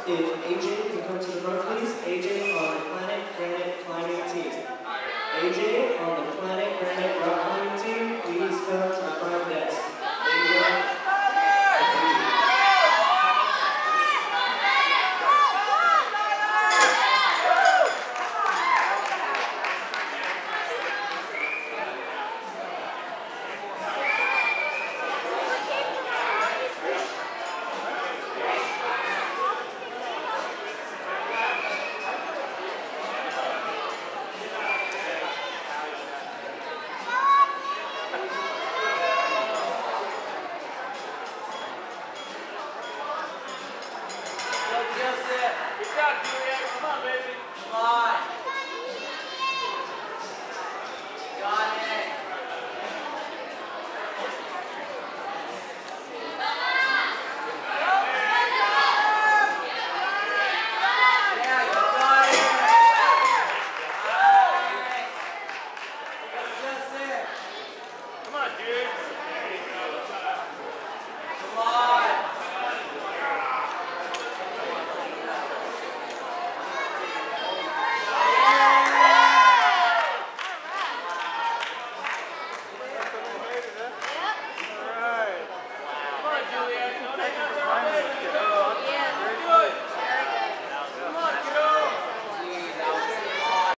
if AJ can come to the front, please. AJ on the Planet Granite Climbing Team. AJ on the Planet Granite Rock Climbing Team, please come to the front desk. AJ. Come on, baby. Come on.